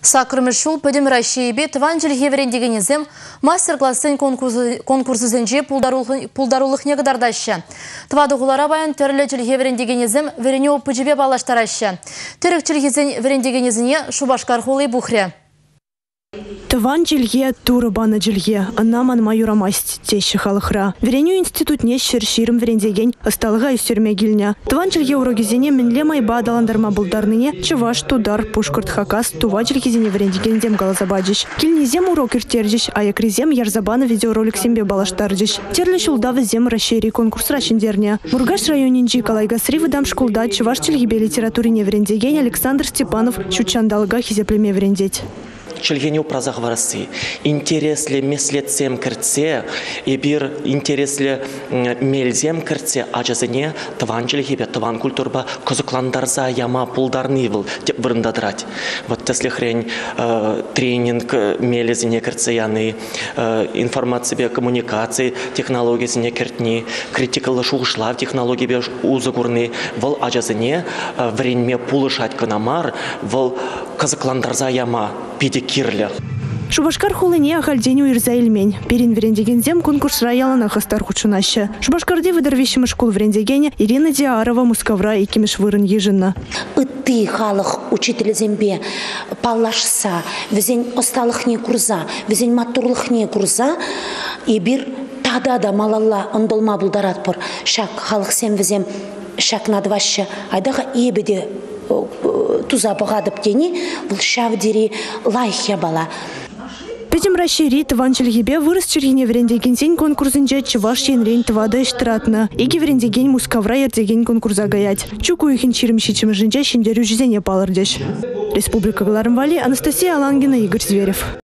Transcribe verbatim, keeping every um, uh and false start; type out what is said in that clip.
Сакрымышул пөдім Рашиебе тыван жылге верендегенезім мастер-классын конкурсызынже пулдарулық негідардашы. Тывадығылара баян түрлі жылге верендегенезім верене пөжібе балаштарашы. Түрік жылгезін верендегенезіне Шубашкар холы бұхре. Тыван жылге, туры баны жылге, анаман майурамасть теші халықра. Вереню институтне шерширым верендеген ысталыға үстерме гильня. Тыван жылге урогезене мінле майба адаландарма бұлдарныне чываш, тудар, пушкырт хакас, тува жылгезене верендеген дем галазабадыш. Килнезем урок иртердіш, аякрезем ярзабаны видеоролик сембе балаштардыш. Терлі шулдавы зем расшири конкурс рашендерне. Мургаш районинджи Калайгасри выдам шкулда чываш жылгебе литературине верендеген Александр Степанов чучандалыға хизеплеме верендеть. Чельгеню празахварасы. Интересле меслетсем кіртсе, и бир интересле мельзем кіртсе, ажазыне тыван чельгебе, тыван культурба козыкландарза яма пулдарны был, деп вырындадырать. Вот если хрень э, тренинг мелезіне кіртсе яны, э, информация коммуникации, технологиясіне кіртні, критикалы шуғышлав технология узыгурны, вол ажазыне э, вренме пулышать канамар, вол козыкландарза яма пиде кирлер. Шубашкар холыне ахальденю ирзаилмень. Перин верендегензем конкурс раялана хастар хучунаще. Шубашкарде выдарвещимы школ верендегене Ирина Диарова Мускавра и кимиш вырын ежинна. Ты халық учитель зембе палашса, везень осталыхне курза, везень матурлыхне курза, и бир тада да малалла ондолма булдарат пор. Шак халық сем везем шак надваще, айдаға ебеде туза бұғадып дені, бұл шавдері лайхя бала. Петем расшири тыван чельгебе вырыс чергене верендегенсен конкурсынже чываш енрен тывады иштыратны. Иги верендеген Мускавра ердеген конкурса гаять. Чуку ихин чиримшичимы жинже шиндерю жизене палырдеш. Республика Галарымвали, Анастасия Алангина, Игорь Зверев.